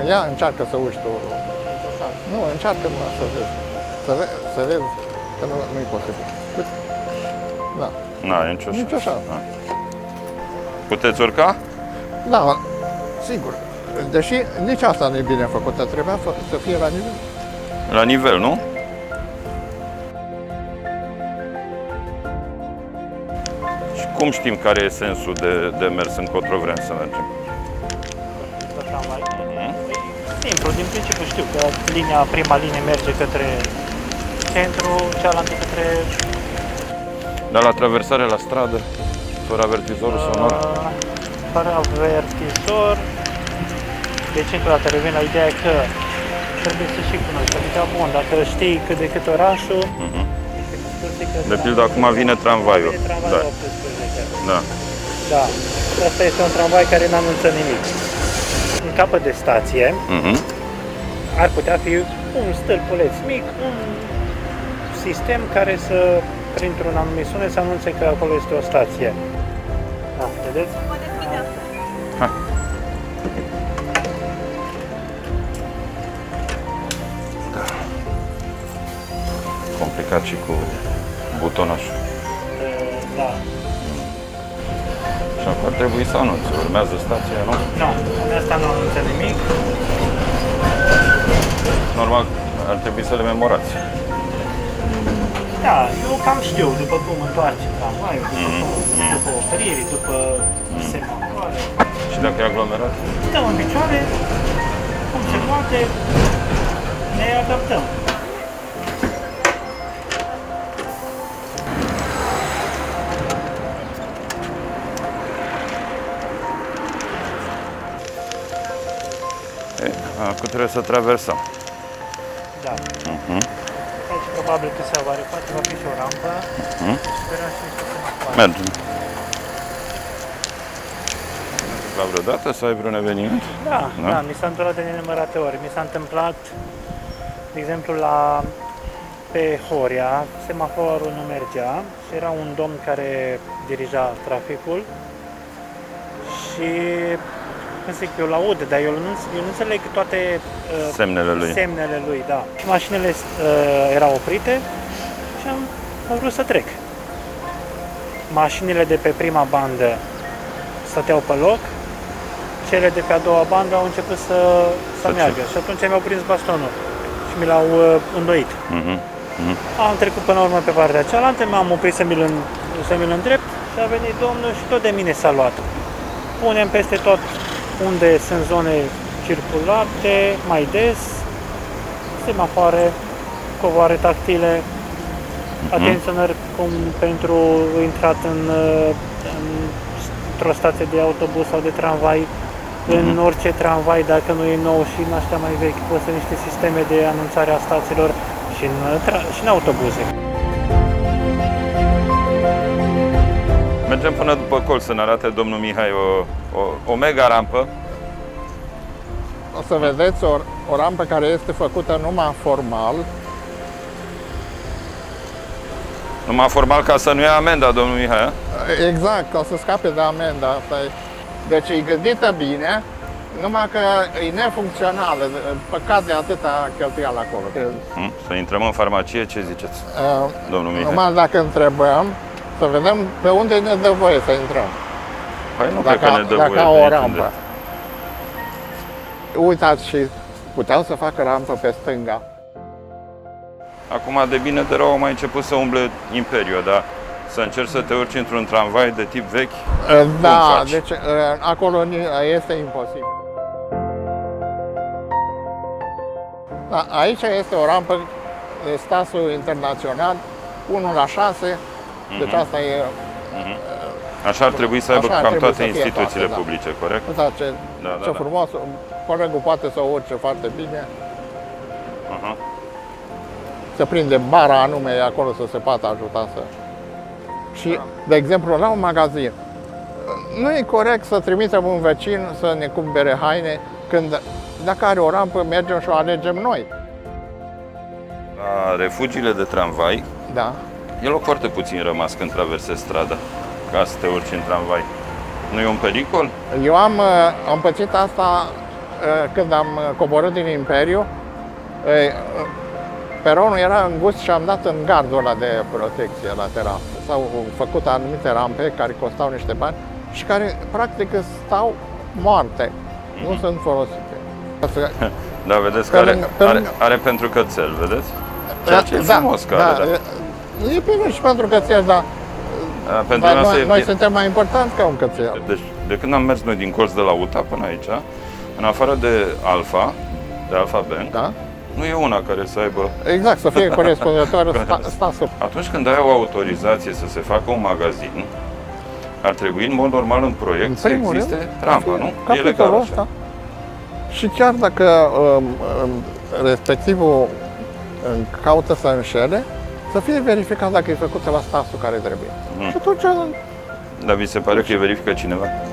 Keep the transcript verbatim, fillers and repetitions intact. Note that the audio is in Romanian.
Ia încearcă să uși tu. Nu, încearcă numai să vezi. Să, ve să vezi că nu, nu-i posibil. Da. Nu, e nicio Nici așa. Da. Puteți urca? Da, sigur. Deși nici asta nu e bine făcută, trebuia să fie la nivel. La nivel, nu? Și cum știm care e sensul de, de mers încotro vrem să mergem? Simplu, din principiu știu că linia, prima linie merge către centru, cealaltă către... Dar la traversare la stradă, fără avertizorul uh, sonor? Fără avertizor. Deci, încă o dată, revin la ideea că trebuie să și cunoști. Adică, bun, dacă știi cât de cât orașul... Uh-huh. De pildă, acum vine tramvaiul. Vine tramvaiul da. optsprezece. Da. Da. Asta este un tramvai care nu anunță nimic. În capăt de stație, uh-huh. ar putea fi un stâlpuleț mic, un sistem care să, printr-un anumit sunet, să anunțe că acolo este o stație. Da, vedeți? Ha. Da. Complicat și cu butonașul. Da. Și acum ar trebui să anunțe. Urmează stația, nu? Nu, asta nu anunță nimic. Normal, ar trebui să le memorați. Da, eu cam știu după cum întoarce tramvaiul, după, mm-hmm. după opriri, după mm-hmm. semafoare. Și dacă e aglomerat? Stăm în picioare, cum se poate, ne adaptăm. Acum trebuie să traversăm. Da. Uh-huh. Aici probabil că se va face, va fi și o rampă. Uh-huh. Sperăm și să se mai mergem. La vreodată să ai vreun eveniment? Da, da, da, mi s-a întâmplat de nenumărate ori. Mi s-a întâmplat, de exemplu, la pe Horia, semaforul nu mergea și era un domn care dirija traficul și cum zic, eu l-aud, dar eu nu, eu nu înțeleg toate uh, semnele lui. Semnele lui, da. Și mașinile uh, erau oprite și am, am vrut să trec. Mașinile de pe prima bandă stăteau pe loc, cele de pe a doua bandă au început să, să meargă și atunci mi-au prins bastonul și mi l-au uh, îndoit. Uh-huh. Uh-huh. Am trecut până la urmă pe partea cealaltă, m-am oprit să mi-l să mi-l îndrept și a venit domnul și tot de mine s-a luat. Punem peste tot unde sunt zone circulate, mai des, semafoare, covoare tactile, mm-hmm. atenționări cum pentru intrat în, în, într-o stație de autobuz sau de tramvai, mm-hmm. în orice tramvai, dacă nu e nou și în aștia mai vechi, pot să niște sisteme de anunțare a stațiilor și în, și în autobuze. Mergem până după colț să ne arate domnul Mihai o, o, o mega rampă. O să vedeți o, o rampă care este făcută numai formal. Numai formal ca să nu ia amenda, domnul Mihai? Exact, ca să scape de amenda. Asta e. Deci e gândită bine, numai că e nefuncțională. Păcat de atâta cheltuială acolo. Hmm? Să intrăm în farmacie, ce ziceți, uh, domnul Mihai? Numai dacă întrebăm, să vedem pe unde ne dă voie să intrăm. Păi nu dacă, cred că ne dă dacă voie au de o niciunde. rampă. Uitați și puteau să facă rampă pe stânga. Acum, de bine de rău, au mai început să umble Imperiul, dar să încerci să te urci într-un tramvai de tip vechi, da, deci acolo este imposibil. Da, aici este o rampă de Stasul Internațional, unu la șase, uh-huh. Deci asta e... Uh-huh. Așa ar trebui să aibă cam toate instituțiile toate, publice, da. corect? Da, ce, da, da, ce da. frumos, colegul poate să o urce foarte bine. Uh-huh. Se prinde bara anume acolo să se poată ajuta să... Și, de exemplu, la un magazin, nu e corect să trimitem un vecin să ne cumpere haine când, dacă are o rampă, mergem și o alegem noi. La refugiile de tramvai, da. E loc foarte puțin rămas când traversezi strada, ca să te urci în tramvai. Nu e un pericol? Eu am, am pățit asta când am coborât din Imperiu, peronul era îngust și am dat în gardul ăla de protecție lateral. S-au făcut anumite rampe care costau niște bani și care practic stau moarte, mm-hmm. nu sunt folosite. Da, vedeți că are, are, are pentru cățel, vedeți? Ceea ce e da, frumos că da, are, da. E bine și pentru cățel, dar, da, pentru dar noi, e, noi suntem mai importanți ca un cățel. Deci, de când am mers noi din colț de la U T A până aici, în afară de Alfa, de Alfa Bank, da? nu e una care să aibă... Exact, să fie corespunzător sta, sta sub. Atunci când ai o autorizație să se facă un magazin, ar trebui în mod normal în proiect în să existe rând, rampa, nu? E legal așa. Și chiar dacă um, um, respectivul um, caută să înșele, să fie verificat dacă e făcută la stasul care trebuie. Mm. Și atunci... Dar vi se pare că e verifică cineva?